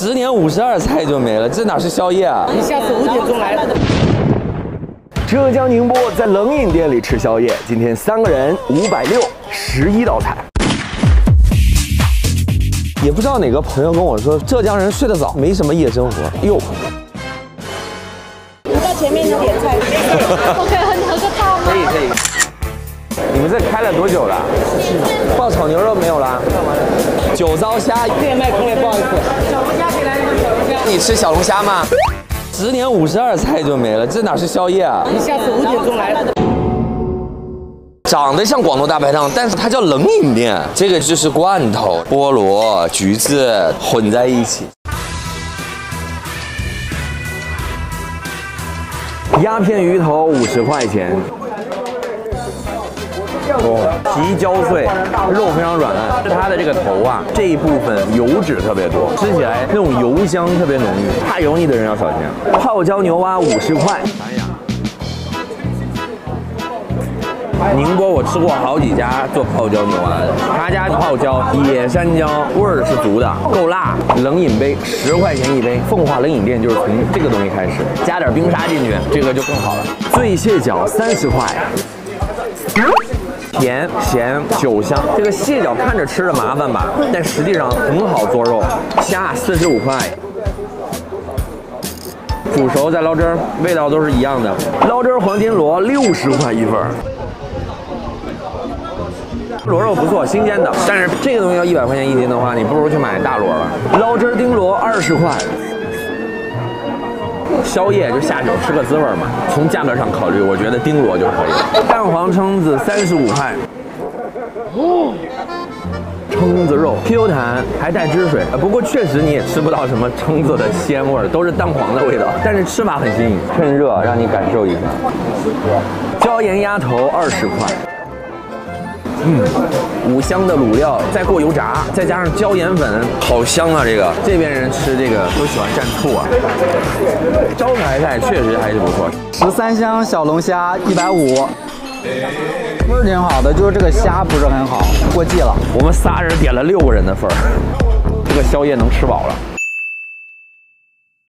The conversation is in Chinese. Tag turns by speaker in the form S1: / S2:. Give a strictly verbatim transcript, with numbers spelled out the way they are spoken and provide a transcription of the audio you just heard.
S1: 十点五十二菜就没了，这哪是宵夜啊？
S2: 你下次五点钟来。
S3: 浙江宁波在冷饮店里吃宵夜，今天三个人五百六，十一道菜。
S1: 也不知道哪个朋友跟我说，浙江人睡得早，没什么夜生活。哟，
S4: 你到前面去点菜。我可以喝喝个汤吗？
S1: 可以可以。你们这开了多久了？爆炒牛肉没有啦？酒糟虾
S2: 店卖空了，不好意思。小龙虾给来一个小龙虾。
S1: 你吃小龙虾吗？十点五十二菜就没了，这哪是宵夜啊？
S2: 你下次五点钟来。
S1: 长得像广东大排档，但是它叫冷饮店。这个就是罐头、菠萝、橘子混在一起。
S3: 鸦片鱼头五十块钱。哦，皮焦脆，肉非常软烂。它的这个头啊，这一部分油脂特别多，吃起来那种油香特别浓郁，怕油腻的人要小心。泡椒牛蛙五十块。宁波我吃过好几家做泡椒牛蛙的，他家泡椒野山椒味儿是足的，够辣。冷饮杯十块钱一杯，凤华冷饮店就是从这个东西开始，加点冰沙进去，这个就更好了。醉蟹脚三十块。甜咸酒香，这个蟹脚看着吃着麻烦吧，但实际上很好做肉。虾四十五块，煮熟再捞汁儿，味道都是一样的。捞汁儿黄金螺六十块一份儿，螺肉不错，新鲜的。但是这个东西要一百块钱一斤的话，你不如去买大螺了。捞汁儿丁螺二十块。宵夜就下酒吃个滋味嘛，从价格上考虑，我觉得丁螺就可以。蛋黄蛏子三十五块，哦，蛏子肉 Q 弹还带汁水，不过确实你也吃不到什么蛏子的鲜味儿，都是蛋黄的味道，但是吃法很新颖。趁热让你感受一下，椒盐鸭头二十块。嗯，五香的卤料，再过油炸，再加上椒盐粉，好香啊！这个这边人吃这个都喜欢蘸醋啊。招牌菜确实还是不错。
S5: 十三香小龙虾一百五，味儿挺好的，就是这个虾不是很好，过季了。
S3: 我们仨人点了六个人的份儿，这个宵夜能吃饱了。